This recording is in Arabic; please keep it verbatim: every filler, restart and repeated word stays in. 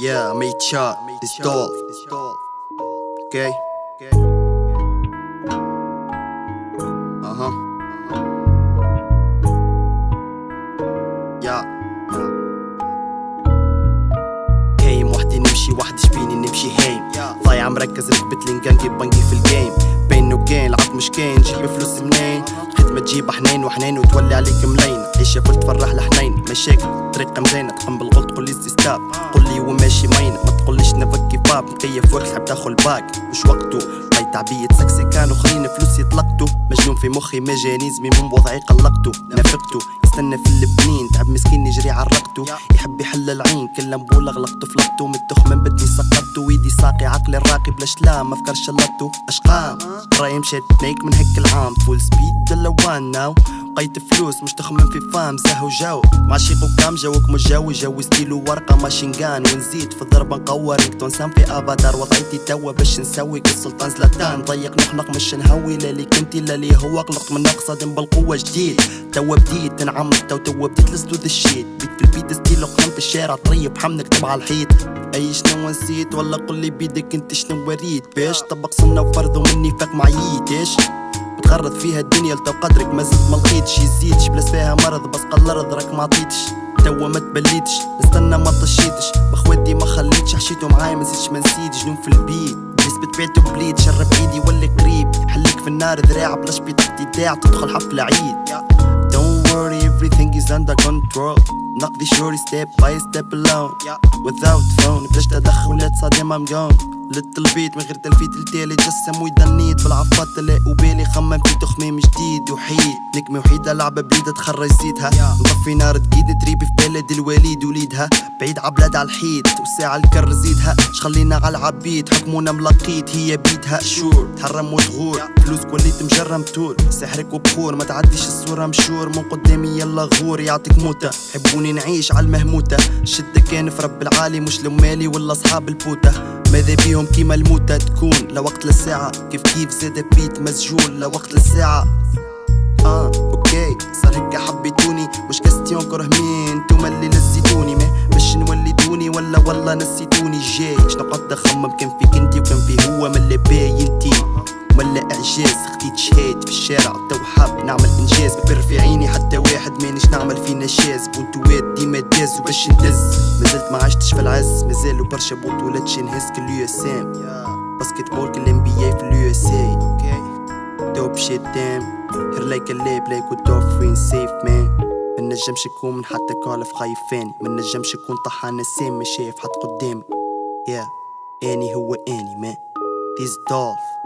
Yeah, I made shot. It's Dolph. Okay? Uh huh. Yeah. كايم وحدي نمشي وحدي شبيني نمشي هايم ضايع مركز ركبت لنقنقي بنقي في الجيم بين وكين العط مش كاين جيب فلوس منين خدمة تجيب حنين وحنين وتولي عليك ملين عيشة فل تفرح لحنين مشاكل طريقة مزينة تقم بالغلط قولي استستاب قولي وماشي مين ما تقوليش نفكي باب مكيف وقت حب تاخل باك مش وقته طي تعبية سكسي كانوا خليني فلوسي طلقته مجنون في مخي ميجانيزمي من وضعي قلقته نافقته يستنى في اللبنين تعب مسكين يجري عرقته يحب يحل العين كل مبولة غلقته فلقته متخ من بدني سقطته ويدي ساقي عقلي الراقي بلا شلام افكار شلطته اشقام راي مشيت نيك من هيك العام فول سبيد دلوان ناو لقيت فلوس مش تخمم في فام زهو جو معشيق وكام جوك مجاوي جوي ستيلو ورقة ماشينغان ونزيد في الضربة نقور ريكتون سام في افاتار وضعيتي توا باش نسوي كالسلطان زلاتان ضيق نخنق مش نهوي لا لي كنتي لا لي هو قلقت من نقصد بالقوة جديد توا بديت تنعمت تو توا بديت لستو ذا الشيت بيت في البيت ستيلو قمت الشارع طريب حمل نكتب على الحيط اي شنو نسيت ولا قولي بيدك انت شنو وريت باش طبق سنة وفرض ومني فاك معييتش بتغرد فيها الدنيا لتو قدرك ما زلت ملقيتش يزيدش بلاس فيها مرض بس قلرض راك معطيتش توا ما تبليتش نستنى ما طشيتش بخواتي ما خليتش حشيتو معايا ما نزيدش ما نسيت جنون في البيت نسبة بعتو بليد شرب ايدي ولي قريب حليك في النار ذراع بلاش بطاقتي داع تدخل حفلة عيد Don't worry everything is under control نقضي شوري step by step alone without phone بلاش تدخلات صادم I'm gone للتلبيت من غير تلفيت التالي جسم ويدنيت بالعفات تلاقي وبالي خمم في تخميم جديد وحيد نجمة وحيدة لعبة بليدة تخرج زيتها نطفي نار جديد تريبي في بلد الواليد وليدها بعيد عبلاد على الحيط والساعة الكر زيدها شخلينا على العبيد حكمونا ملقيت هي بيدها شور تحرم وتغور فلوسك وليت مجرم طول سحرك وبخور ما تعديش الصورة مشور من قدامي يلا غور يعطيك موتة حبوني نعيش على المهموتة الشدة كان في رب العالي مش لمالي ولا اصحاب البوتة ماذا بيهم كيما الموتة تكون لوقت للساعة كيف كيف زاد بيت مسجون لوقت للساعة اه اوكي صار هكا حبيتوني مش كاستيون كره مين انتوما اللي نسيتوني ما باش نولدوني ولا والله نسيتوني جاي شنقعد اخمم كان فيك انتي وكان فيه هو من اللي باينتي ولا اعجاز خديت شهاد في الشارع تو حاب نعمل انجاز ببر في عيني حتى واحد مانيش نعمل فيه نشاز بونتوات ديما داز وباش ندز مازلت ما عشتش في العز مازالوا برشا بطولات نهز كل يو اس ام باسكت بول كل ام بي اي في اليو اس اي دوب شيت دام هير لايك الليب لايك ودورفين سيف مان منجمش يكون من حتى كالف خايفاني منجمش يكون طحان نسام مش شايف حد قدامي يا اني هو اني مان This Dolph